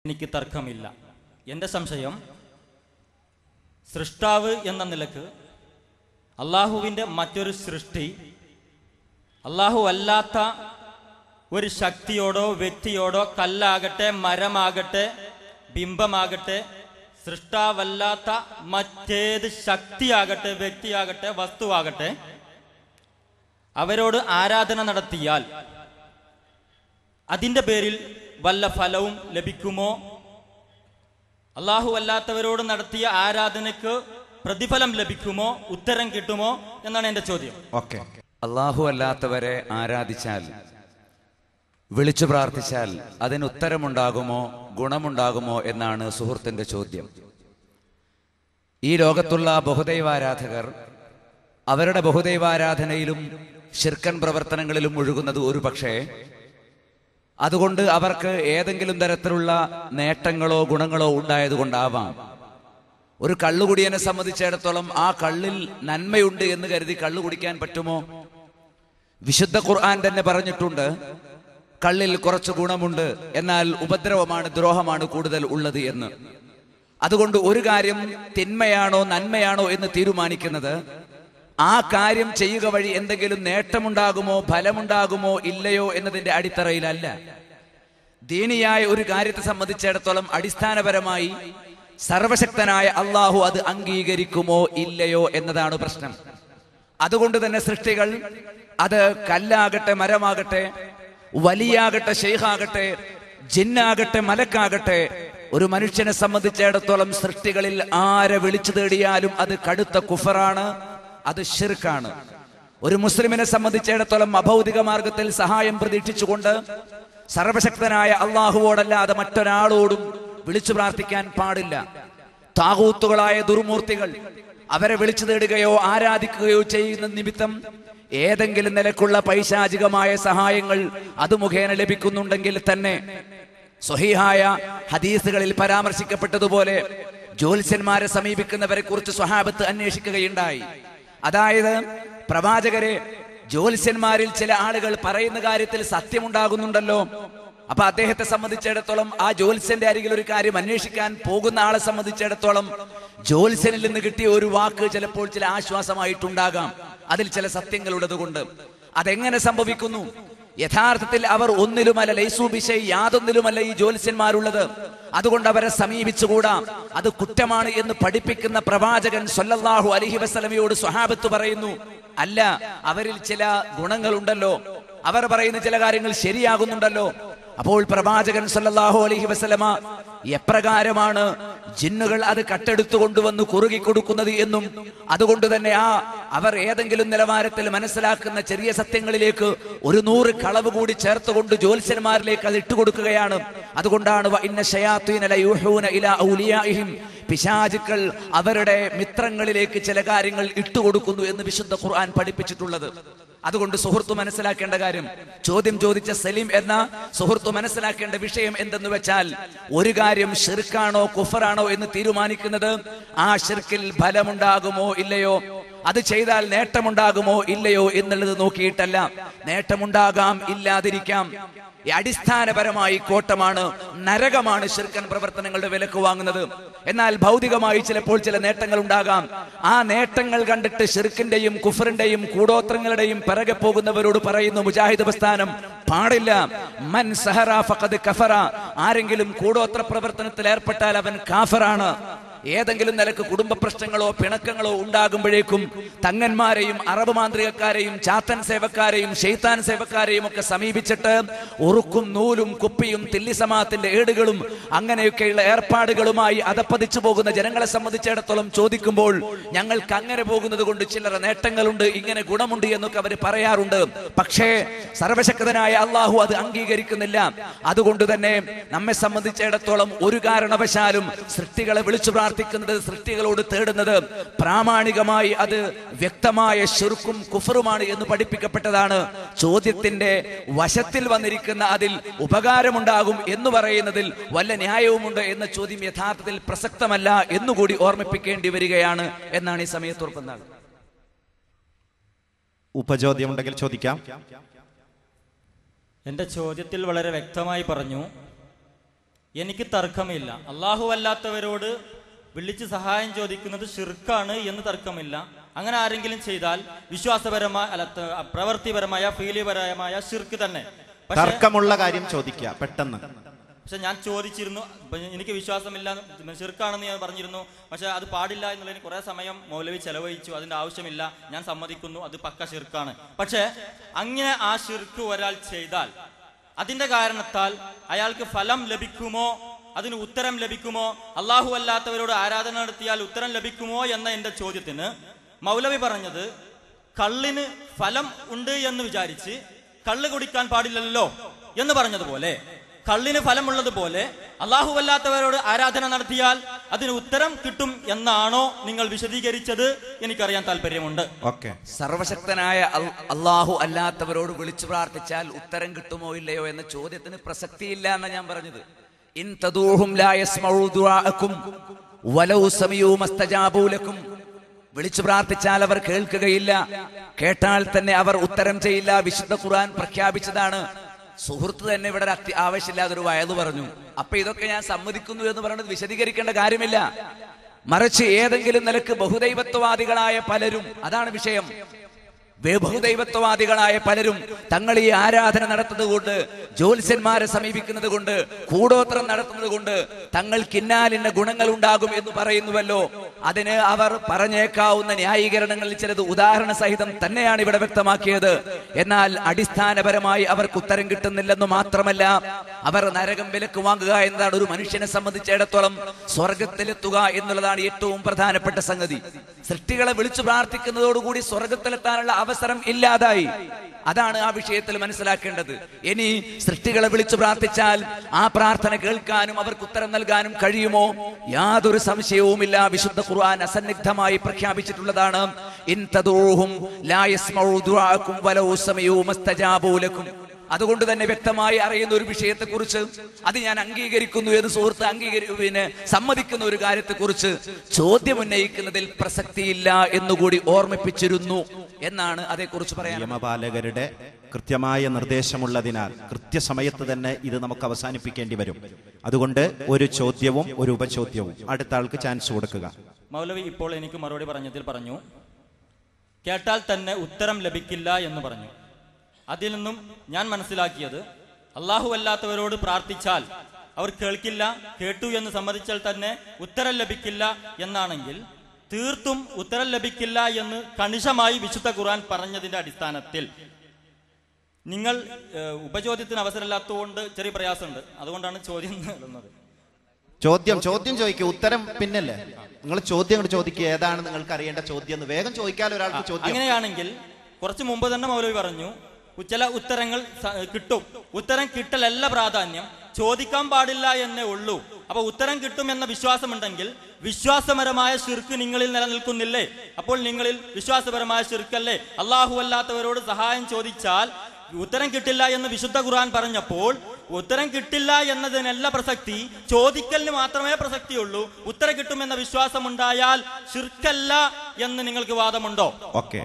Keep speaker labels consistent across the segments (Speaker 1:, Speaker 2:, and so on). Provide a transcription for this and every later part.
Speaker 1: എനിക്ക് തർക്കമില്ല. എൻ്റെ സംശയം, സൃഷ്ടാവ് എന്ന നിലക്ക് അള്ളാഹുവിൻ്റെ മറ്റൊരു സൃഷ്ടി അള്ളാഹു അല്ലാത്ത ഒരു ശക്തിയോടോ വ്യക്തിയോടോ, കല്ലാകട്ടെ, മരമാകട്ടെ, ബിംബമാകട്ടെ, സൃഷ്ടാവല്ലാത്ത മറ്റേത് ശക്തിയാകട്ടെ, വ്യക്തിയാകട്ടെ, വസ്തുവാകട്ടെ, അവരോട് ആരാധന നടത്തിയാൽ അതിൻ്റെ പേരിൽ വല്ല ഫലവും ലഭിക്കുമോ? അള്ളാഹു അല്ലാത്തവരോട് നടത്തിയ ആരാധനയ്ക്ക് പ്രതിഫലം ലഭിക്കുമോ? ഉത്തരം കിട്ടുമോ എന്നാണ് എൻ്റെ ചോദ്യം.
Speaker 2: ഓക്കെ, അള്ളാഹു അല്ലാത്തവരെ ആരാധിച്ചാൽ, വിളിച്ചു പ്രാർത്ഥിച്ചാൽ അതിന് ഉത്തരമുണ്ടാകുമോ, ഗുണമുണ്ടാകുമോ എന്നാണ് സുഹൃത്തിന്റെ ചോദ്യം. ഈ ലോകത്തുള്ള ബഹുദൈവാരാധകർ അവരുടെ ബഹുദൈവാരാധനയിലും ശിർക്കൻ പ്രവർത്തനങ്ങളിലും മുഴുകുന്നത് ഒരു പക്ഷേ അതുകൊണ്ട് അവർക്ക് ഏതെങ്കിലും തരത്തിലുള്ള നേട്ടങ്ങളോ ഗുണങ്ങളോ ഉണ്ടായതുകൊണ്ടാവാം. ഒരു കള്ളുകുടിയനെ സംബന്ധിച്ചിടത്തോളം ആ കള്ളിൽ നന്മയുണ്ട് എന്ന് കരുതി കള്ളു കുടിക്കാൻ പറ്റുമോ? വിശുദ്ധ ഖുർആൻ തന്നെ പറഞ്ഞിട്ടുണ്ട്, കള്ളിൽ കുറച്ച് ഗുണമുണ്ട്, എന്നാൽ ഉപദ്രവമാണ്, ദ്രോഹമാണ് കൂടുതൽ ഉള്ളത് എന്ന്. അതുകൊണ്ട് ഒരു കാര്യം തിന്മയാണോ നന്മയാണോ എന്ന് തീരുമാനിക്കുന്നത് ആ കാര്യം ചെയ്യുക വഴി എന്തെങ്കിലും നേട്ടമുണ്ടാകുമോ, ഫലമുണ്ടാകുമോ ഇല്ലയോ എന്നതിന്റെ അടിത്തറയിലല്ല. ദീനിയായ ഒരു കാര്യത്തെ സംബന്ധിച്ചിടത്തോളം അടിസ്ഥാനപരമായി സർവശക്തനായ അള്ളാഹു അത് അംഗീകരിക്കുമോ ഇല്ലയോ എന്നതാണ് പ്രശ്നം. അതുകൊണ്ട് തന്നെ സൃഷ്ടികൾ, അത് കല്ലാകട്ടെ, മരമാകട്ടെ, വലിയാകട്ടെ, ഷെയ്ഖാകട്ടെ, ജിന്നാകട്ടെ, മലക്കാകട്ടെ, ഒരു മനുഷ്യനെ സംബന്ധിച്ചിടത്തോളം സൃഷ്ടികളിൽ ആരെ വിളിച്ചു തേടിയാലും അത് കടുത്ത കുഫറാണ്, അത് ശിർക്കാണ്. ഒരു മുസ്ലിമിനെ സംബന്ധിച്ചിടത്തോളം അഭൗതിക മാർഗത്തിൽ സഹായം പ്രതീക്ഷിച്ചുകൊണ്ട് സർവശക്തനായ അള്ളാഹുവോടല്ലാതെ മറ്റൊരാളോടും വിളിച്ചു പ്രാർത്ഥിക്കാൻ പാടില്ല. താഗൂത്തുകളായ ദുർമൂർത്തികൾ, അവരെ വിളിച്ചു തേടുകയോ ആരാധിക്കുകയോ ചെയ്യുന്ന നിമിത്തം ഏതെങ്കിലും നിലക്കുള്ള പൈശാചികമായ സഹായങ്ങൾ അത് മുഖേന ലഭിക്കുന്നുണ്ടെങ്കിൽ തന്നെ സ്വഹീഹായ ഹദീസുകളിൽ പരാമർശിക്കപ്പെട്ടതുപോലെ ജ്യോത്സ്യന്മാരെ സമീപിക്കുന്നവരെ കുറിച്ച് സ്വഹാബത്ത് അന്വേഷിക്കുകയുണ്ടായി. അതായത്, പ്രവാചകരെ, ജ്യോത്സ്യന്മാരിൽ ചില ആളുകൾ പറയുന്ന കാര്യത്തിൽ സത്യമുണ്ടാകുന്നുണ്ടല്ലോ. അപ്പൊ അദ്ദേഹത്തെ സംബന്ധിച്ചിടത്തോളം ആ ജ്യോത്സ്യന്റെ അരികിൽ ഒരു കാര്യം അന്വേഷിക്കാൻ പോകുന്ന ആളെ സംബന്ധിച്ചിടത്തോളം ജ്യോത്സ്യനിൽ നിന്ന് കിട്ടിയ ഒരു വാക്ക് ചിലപ്പോൾ ചില ആശ്വാസമായിട്ടുണ്ടാകാം, അതിൽ ചില സത്യങ്ങളുള്ളത് കൊണ്ട്. അതെങ്ങനെ സംഭവിക്കുന്നു? യഥാർത്ഥത്തിൽ അവർ ഒന്നിലുമല്ല, ലൈസൂബിഷൈ, യാതൊന്നിലുമല്ല ഈ ജ്യോത്സ്യന്മാരുള്ളത്. അതുകൊണ്ട് അവരെ സമീപിച്ചുകൂടാ, അത് കുറ്റമാണ് എന്ന് പഠിപ്പിക്കുന്ന പ്രവാചകൻ സല്ലല്ലാഹു അലൈഹി വസല്ലമയോട് സ്വഹാബത്ത് പറയുന്നു, അല്ല, അവരിൽ ചില ഗുണങ്ങളുണ്ടല്ലോ, അവർ പറയുന്ന ചില കാര്യങ്ങൾ ശരിയാകുന്നുണ്ടല്ലോ. അപ്പോൾ പ്രവാചകൻ സല്ലല്ലാഹു അലൈഹി വസല്ലമ എപ്രകാരമാണ് ജിന്നുകൾ അത് കട്ടെടുത്തു കൊണ്ടുവന്ന് കുറുകി കൊടുക്കുന്നത് എന്നും, അതുകൊണ്ട് തന്നെ അവർ ഏതെങ്കിലും നിലവാരത്തിൽ മനസ്സിലാക്കുന്ന ചെറിയ സത്യങ്ങളിലേക്ക് ഒരു 100 കളവ് കൂടി ചേർത്തുകൊണ്ട് ജ്യോത്സ്യന്മാരിലേക്ക് അത് ഇട്ടുകൊടുക്കുകയാണ്. അതുകൊണ്ടാണ് പിശാചുക്കൾ അവരുടെ മിത്രങ്ങളിലേക്ക് ചില കാര്യങ്ങൾ ഇട്ടുകൊടുക്കുന്നു എന്ന് വിശുദ്ധ ഖുർആൻ പഠിപ്പിച്ചിട്ടുള്ളത്. അതുകൊണ്ട് സുഹൃത്തു മനസ്സിലാക്കേണ്ട കാര്യം, ചോദ്യം ചോദിച്ച സലീം എന്ന സുഹൃത്തു മനസ്സിലാക്കേണ്ട വിഷയം എന്തെന്ന് വെച്ചാൽ, ഒരു കാര്യം ശിർക്കാണോ കുഫറാണോ എന്ന് തീരുമാനിക്കുന്നത് ആ ശിർക്കിൽ ഫലമുണ്ടാകുമോ ഇല്ലയോ, അത് ചെയ്താൽ നേട്ടമുണ്ടാകുമോ ഇല്ലയോ എന്നുള്ളത് നോക്കിയിട്ടല്ല. നേട്ടമുണ്ടാകാം, ഇല്ലാതിരിക്കാം. അടിസ്ഥാനപരമായി കോട്ടമാണ്, നരകമാണ് ശിർക്കൻ പ്രവർത്തനങ്ങളുടെ വിലക്ക് വാങ്ങുന്നത്. എന്നാൽ ഭൗതികമായി ചിലപ്പോൾ ചില നേട്ടങ്ങൾ ഉണ്ടാകാം. ആ നേട്ടങ്ങൾ കണ്ടിട്ട് ശിർക്കിന്റെയും കുഫറിന്റെയും കൂടോത്രങ്ങളുടെയും പിറകെ പോകുന്നവരോട് പറയുന്നു മുജാഹിദ് പ്രസ്ഥാനം, പാടില്ല. മൻ സഹറ ഫഖദ് കഫറ, ആരെങ്കിലും കൂടോത്ര പ്രവർത്തനത്തിൽ ഏർപ്പെട്ടാൽ അവൻ കാഫറാണ്. ഏതെങ്കിലും നിലക്ക് കുടുംബ പ്രശ്നങ്ങളോ പിണക്കങ്ങളോ ഉണ്ടാകുമ്പോഴേക്കും തങ്ങന്മാരെയും അറബ് മാന്ത്രികക്കാരെയും ചാത്തൻ സേവക്കാരെയും ഷെയ്ത്താൻ സേവക്കാരെയും ഒക്കെ സമീപിച്ചിട്ട് ഉറുക്കും നൂലും കുപ്പിയും തില്ലിസമാത്തിന്റെ ഏടുകളും അങ്ങനെയൊക്കെയുള്ള ഏർപ്പാടുകളുമായി അതപ്പതിച്ചു പോകുന്ന ജനങ്ങളെ സംബന്ധിച്ചിടത്തോളം ചോദിക്കുമ്പോൾ ഞങ്ങൾക്ക് അങ്ങനെ പോകുന്നത് കൊണ്ട് ചില്ലറ നേട്ടങ്ങളുണ്ട്, ഇങ്ങനെ ഗുണമുണ്ട് എന്നൊക്കെ അവർ പറയാറുണ്ട്. പക്ഷേ സർവശക്തനായ അള്ളാഹു അത് അംഗീകരിക്കുന്നില്ല. അതുകൊണ്ട് തന്നെ നമ്മെ സംബന്ധിച്ചിടത്തോളം ഒരു കാരണവശാലും സൃഷ്ടികളെ വിളിച്ചു പ്രാർത്ഥിക്കുന്നത്, സൃഷ്ടികളോട് തേടുന്നത് പ്രാമാണികമായി അത് വ്യക്തമായ ശിർക്കും കുഫറുമാണ് എന്ന് പഠിപ്പിക്കപ്പെട്ടതാണ്. ചോദ്യത്തിന്റെ വശത്തിൽ വന്നിരിക്കുന്ന അതിൽ ഉപകാരമുണ്ടാകും എന്ന് പറയുന്നതിൽ വല്ല ന്യായവുമുണ്ട് എന്ന ചോദ്യം യഥാർത്ഥത്തിൽ പ്രസക്തമല്ല എന്നുകൂടി ഓർമ്മിപ്പിക്കേണ്ടി വരികയാണ് എന്നാണ് ഈ സമയത്ത് ഓർക്കുന്നത്.
Speaker 3: ഉപചോദ്യം ഉണ്ടെങ്കിൽ ചോദിക്കാം.
Speaker 1: എൻ്റെ ചോദ്യത്തിൽ വളരെ വ്യക്തമായി പറഞ്ഞു, എനിക്ക് തർക്കമില്ല. അള്ളാഹു അല്ലാത്തവരോട് വിളിച്ച് സഹായം ചോദിക്കുന്നത് ഷിർക്കാണ് എന്ന് തർക്കമില്ല. അങ്ങനെ ആരെങ്കിലും ചെയ്താൽ വിശ്വാസപരമായ പ്രവൃത്തിപരമായ ഫീലിപരമായ ഷിർക്ക് തന്നെ.
Speaker 3: തർക്കമുള്ള കാര്യം ചോദിക്കുക പെട്ടെന്ന്.
Speaker 1: പക്ഷെ ഞാൻ ചോദിച്ചിരുന്നു, എനിക്ക് വിശ്വാസമില്ല, ഷിർക്കാണെന്ന് ഞാൻ പറഞ്ഞിരുന്നു. പക്ഷെ അത് പാടില്ല എന്നുള്ളതിന് കുറെ സമയം മൗലവി ചെലവഴിച്ചു. അതിന്റെ ആവശ്യമില്ല, ഞാൻ സമ്മതിക്കുന്നു, അത് പക്ക ഷിർക്കാണ്. പക്ഷെ അങ്ങനെ ആ ഷിർക്ക് ഒരാൾ ചെയ്താൽ അതിന്റെ കാരണത്താൽ അയാൾക്ക് ഫലം ലഭിക്കുമോ, അതിന് ഉത്തരം ലഭിക്കുമോ, അള്ളാഹു അല്ലാത്തവരോട് ആരാധന നടത്തിയാൽ ഉത്തരം ലഭിക്കുമോ എന്ന എന്റെ ചോദ്യത്തിന് മൗലവി പറഞ്ഞത്, കള്ളിന് ഫലം ഉണ്ട് എന്ന് വിചാരിച്ച് കള്ള് കുടിക്കാൻ പാടില്ലല്ലോ എന്ന് പറഞ്ഞതുപോലെ കള്ളിന് ഫലമുള്ളതുപോലെ അള്ളാഹു അല്ലാത്തവരോട് ആരാധന നടത്തിയാൽ അതിന് ഉത്തരം കിട്ടും എന്നാണോ നിങ്ങൾ വിശദീകരിച്ചത്? എനിക്കറിയാൻ താല്പര്യമുണ്ട്.
Speaker 2: സർവശക്തനായ അള്ളാഹു അല്ലാത്തവരോട് വിളിച്ചു പ്രാർത്ഥിച്ചാൽ ഉത്തരം കിട്ടുമോ ഇല്ലയോ എന്ന ചോദ്യത്തിന് പ്രസക്തിയില്ല എന്നാ ഞാൻ പറഞ്ഞത്. ഇൻ തദൂഹും ലാ യസ്മഉ ദുആഅകും വലൗ സമീഉ മസ്തജാബൂ ലക്കും. വിളിച്ചു പ്രാർത്ഥിച്ചാൽ അവർ കേൾക്കുകയില്ല, കേട്ടാൽ തന്നെ അവർ ഉത്തരം ചെയ്യില്ല. വിശുദ്ധ ഖുർആൻ പ്രഖ്യാപിച്ചതാണ്. സുഹൃത്ത് തന്നെ ഇവിടെ ആവശ്യമില്ലാതൊരു വയത് പറഞ്ഞു. അപ്പൊ ഇതൊക്കെ ഞാൻ സമ്മതിക്കുന്നു എന്ന് പറയുന്നത് വിശദീകരിക്കേണ്ട കാര്യമില്ല. മറിച്ച് ഏതെങ്കിലും നിലക്ക് ബഹുദൈവത്വവാദികളായ പലരും, അതാണ് വിഷയം, ബഹുദൈവത്വവാദികളായ പലരും തങ്ങൾ ഈ ആരാധന നടത്തുന്നത് കൊണ്ട്, ജ്യോത്സ്യന്മാരെ സമീപിക്കുന്നത് കൊണ്ട്, കൂടോത്രം നടത്തുന്നത് കൊണ്ട് തങ്ങൾക്ക് ഇന്നാലിന്ന ഗുണങ്ങൾ ഉണ്ടാകും എന്ന് പറയുന്നുവല്ലോ. അതിന് അവർ പറഞ്ഞേക്കാവുന്ന ന്യായീകരണങ്ങളിൽ ചിലത് ഉദാഹരണ സഹിതം തന്നെയാണ് ഇവിടെ വ്യക്തമാക്കിയത്. എന്നാൽ അടിസ്ഥാനപരമായി അവർക്ക് ഉത്തരം കിട്ടുന്നില്ലെന്ന് മാത്രമല്ല, അവർ നരകം വിലക്ക് വാങ്ങുക എന്നതാണ് ഒരു മനുഷ്യനെ സംബന്ധിച്ചിടത്തോളം സ്വർഗത്തിലെത്തുക എന്നുള്ളതാണ് ഏറ്റവും പ്രധാനപ്പെട്ട സംഗതി. സൃഷ്ടികളെ വിളിച്ചു പ്രാർത്ഥിക്കുന്നതോടുകൂടി സ്വർഗത്തിലെത്താനുള്ള അവസരം ഇല്ലാതായി. അതാണ് ആ വിഷയത്തിൽ മനസ്സിലാക്കേണ്ടത്. ഇനി സൃഷ്ടികളെ വിളിച്ചു പ്രാർത്ഥിച്ചാൽ ആ പ്രാർത്ഥന കേൾക്കാനും അവർക്ക് ഉത്തരം നൽകാനും കഴിയുമോ? യാതൊരു സംശയവുമില്ല. വിശുദ്ധ ഖുർആൻ അസന്നിഗ്ധമായി പ്രഖ്യാപിച്ചിട്ടുള്ളതാണ്, ഇൻ തദൂഹും ലാ യസ്മഉ ദുആഅകും വലൗ സമീഉ മസ്തജാബൂ ലക്കും. അതുകൊണ്ട് തന്നെ വ്യക്തമായി അറിയുന്ന ഒരു വിഷയത്തെ കുറിച്ച്, അത് ഞാൻ അംഗീകരിക്കുന്നു എന്ന് സുഹൃത്ത് സമ്മതിക്കുന്ന ഒരു കാര്യത്തെ കുറിച്ച് ചോദ്യം ഉന്നയിക്കുന്നതിൽ പ്രസക്തിയില്ല എന്നുകൂടി ഓർമ്മിപ്പിച്ചിരുന്നു എന്നാണ് അതേക്കുറിച്ച് പറയാൻ.
Speaker 3: നിയമപാലകരുടെ കൃത്യമായ നിർദ്ദേശമുള്ളതിനാൽ കൃത്യസമയത്ത് തന്നെ ഇത് നമുക്ക് അവസാനിപ്പിക്കേണ്ടി വരും. അതുകൊണ്ട് ഒരു ചോദ്യവും ഒരു ഉപചോദ്യവും അടുത്ത ആൾക്ക് ചാൻസ് കൊടുക്കുക.
Speaker 1: മൗലവി ഇപ്പോൾ എനിക്ക് മറുപടി പറഞ്ഞതിൽ പറഞ്ഞു, കേട്ടാൽ തന്നെ ഉത്തരം ലഭിക്കില്ല എന്ന് പറഞ്ഞു. അതിൽ നിന്നും ഞാൻ മനസ്സിലാക്കിയത്, അള്ളാഹു അല്ലാത്തവരോട് പ്രാർത്ഥിച്ചാൽ അവർ കേൾക്കില്ല, കേട്ടു എന്ന് സമ്മതിച്ചാൽ തന്നെ ഉത്തരം ലഭിക്കില്ല എന്നാണെങ്കിൽ തീർത്തും ഉത്തരം ലഭിക്കില്ല എന്ന് കണിശമായി വിശുദ്ധ ഖുർആൻ പറഞ്ഞതിന്റെ അടിസ്ഥാനത്തിൽ നിങ്ങൾ ഉപചോദ്യത്തിന് അവസരമില്ലാത്തതുകൊണ്ട് ചെറിയ പ്രയാസമുണ്ട്. അതുകൊണ്ടാണ് ചോദ്യം ഇടുന്നത്.
Speaker 3: ചോദ്യം ചോദിക്കുക, ഉത്തരം പിന്നല്ലേ. നിങ്ങൾ ചോദ്യം ചോദിക്കുക, ഏതാണ് നിങ്ങൾക്ക് അറിയേണ്ട ചോദ്യം എന്ന് വേഗം ചോദിക്കാൽ ഒരാൾക്ക് ചോദ്യം.
Speaker 1: അങ്ങനെയാണെങ്കിൽ കുറച്ച് മുമ്പ് തന്നെ മൗലവി പറഞ്ഞു, ചില ഉത്തരങ്ങൾ കിട്ടും. ഉത്തരം കിട്ടലല്ല പ്രാധാന്യം, ചോദിക്കാൻ പാടില്ല എന്നേ ഉള്ളൂ. അപ്പൊ ഉത്തരം കിട്ടും എന്ന വിശ്വാസമുണ്ടെങ്കിൽ വിശ്വാസപരമായ ശിർക്ക് നിങ്ങളിൽ നിലനിൽക്കുന്നില്ലേ? അപ്പോൾ നിങ്ങളിൽ വിശ്വാസപരമായ ശിർക്കല്ലേ? അള്ളാഹു അല്ലാത്തവരോട് സഹായം ചോദിച്ചാൽ ഉത്തരം കിട്ടില്ല എന്ന് വിശുദ്ധ ഖുർആൻ പറഞ്ഞപ്പോൾ ഉത്തരം കിട്ടില്ല എന്നതിനല്ല പ്രസക്തി, ചോദിക്കലിന് മാത്രമേ പ്രസക്തിയുള്ളൂ. ഉത്തരം കിട്ടുമെന്ന വിശ്വാസം ഉണ്ടായാൽ ശിർക്കല്ല എന്ന് നിങ്ങൾക്ക് വാദമുണ്ടോ?
Speaker 3: ഓക്കെ.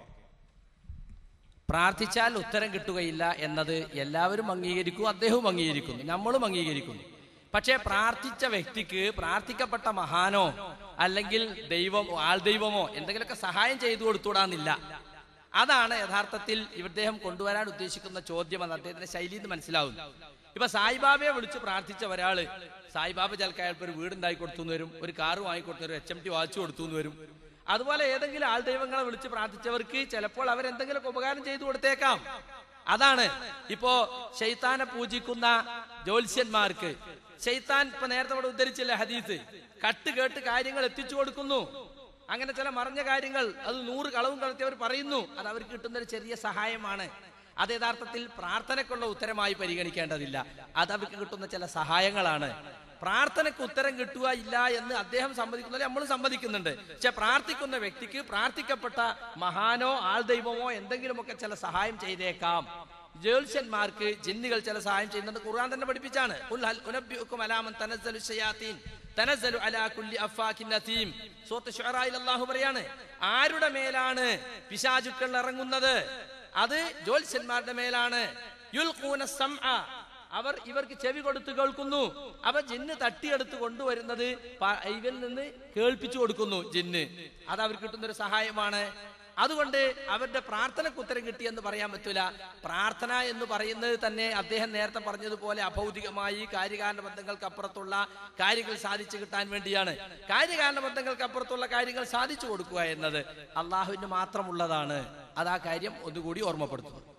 Speaker 4: പ്രാർത്ഥിച്ചാൽ ഉത്തരം കിട്ടുകയില്ല എന്നത് എല്ലാവരും അംഗീകരിക്കും, അദ്ദേഹവും അംഗീകരിക്കുന്നു, നമ്മളും അംഗീകരിക്കുന്നു. പക്ഷേ പ്രാർത്ഥിച്ച വ്യക്തിക്ക് പ്രാർത്ഥിക്കപ്പെട്ട മഹാനോ അല്ലെങ്കിൽ ആൾദൈവമോ എന്തെങ്കിലുമൊക്കെ സഹായം ചെയ്തു കൊടുത്തുകൂടാന്നില്ല. അതാണ് യഥാർത്ഥത്തിൽ ഇദ്ദേഹം കൊണ്ടുവരാൻ ഉദ്ദേശിക്കുന്ന ചോദ്യം എന്ന് അദ്ദേഹത്തിന്റെ ശൈലിയിൽ നിന്ന് മനസ്സിലാവുന്നു. ഇപ്പൊ സായിബാബയെ വിളിച്ച് പ്രാർത്ഥിച്ച ഒരാള്, സായിബാബ ചിലക്ക് അയാൾക്ക് ഒരു വീടുണ്ടാക്കി കൊടുത്തു വരും, ഒരു കാറ് വാങ്ങിക്കൊടുത്തു വരും, HMT വാച്ച് കൊടുത്തു വരും. അതുപോലെ ഏതെങ്കിലും ആൾ ദൈവങ്ങളെ വിളിച്ച് പ്രാർത്ഥിച്ചവർക്ക് ചിലപ്പോൾ അവരെന്തെങ്കിലുമൊക്കെ ഉപകാരം ചെയ്തു കൊടുത്തേക്കാം. അതാണ് ഇപ്പോ ശൈത്താനെ പൂജിക്കുന്ന ജ്യോത്സ്യന്മാർക്ക് ശൈത്താൻ, ഇപ്പൊ നേരത്തെ ഇവിടെ ഉദ്ധരിച്ചില്ലേ ഹദീസ്, കട്ട് കേട്ട് കാര്യങ്ങൾ എത്തിച്ചു കൊടുക്കുന്നു. അങ്ങനെ ചില മറഞ്ഞ കാര്യങ്ങൾ അത് 100 കളവും കളത്തിയവർ പറയുന്നു. അത് അവർക്ക് കിട്ടുന്നൊരു ചെറിയ സഹായമാണ്. അത് യഥാർത്ഥത്തിൽ പ്രാർത്ഥനയ്ക്കുള്ള ഉത്തരമായി പരിഗണിക്കേണ്ടതില്ല. അത് അവർക്ക് കിട്ടുന്ന ചില സഹായങ്ങളാണ്. പ്രാർത്ഥനയ്ക്ക് ഉത്തരം കിട്ടുക ഇല്ല എന്ന് അദ്ദേഹം സമ്മതിക്കുന്നത് നമ്മളും സമ്മതിക്കുന്നുണ്ട്. പക്ഷെ പ്രാർത്ഥിക്കുന്ന വ്യക്തിക്ക് പ്രാർത്ഥിക്കപ്പെട്ട മഹാനോ ആൾദൈവമോ എന്തെങ്കിലുമൊക്കെ ചില സഹായം ചെയ്തേക്കാം. ജ്യോത്സ്യന്മാർക്ക് ജിന്നുകൾ ചില സഹായം ചെയ്യുന്നത് ഖുർആൻ തന്നെ പഠിപ്പിച്ചാണ്. അല്ലാഹു പറയാണ്, ആരുടെ മേലാണ് പിശാചുക്കൾ ഇറങ്ങുന്നത്? അത് ജ്യോത്സ്യന്മാരുടെ മേലാണ്. യുൽഖൂന സമഅ, അവർ ഇവർക്ക് ചെവി കൊടുത്ത് കേൾക്കുന്നു. അവർ ജിന്ന് തട്ടിയെടുത്ത് കൊണ്ടുവരുന്നത് ഇവരിൽ നിന്ന് കേൾപ്പിച്ചു കൊടുക്കുന്നു ജിന്ന്. അത് അവർക്ക് കിട്ടുന്നൊരു സഹായമാണ്. അതുകൊണ്ട് അവരുടെ പ്രാർത്ഥനയ്ക്ക് ഉത്തരം കിട്ടിയെന്ന് പറയാൻ പറ്റൂല. പ്രാർത്ഥന എന്ന് പറയുന്നത് തന്നെ അദ്ദേഹം നേരത്തെ പറഞ്ഞതുപോലെ അഭൗതികമായി കാര്യകാരണ ബന്ധങ്ങൾക്കപ്പുറത്തുള്ള കാര്യങ്ങൾ സാധിച്ചു കിട്ടാൻ വേണ്ടിയാണ്. കാര്യകാരണ ബന്ധങ്ങൾക്കപ്പുറത്തുള്ള കാര്യങ്ങൾ സാധിച്ചു കൊടുക്കുക എന്നത് അള്ളാഹുവിന് മാത്രമുള്ളതാണ്. അത് ആ കാര്യം ഒന്നുകൂടി ഓർമ്മപ്പെടുത്തുന്നു.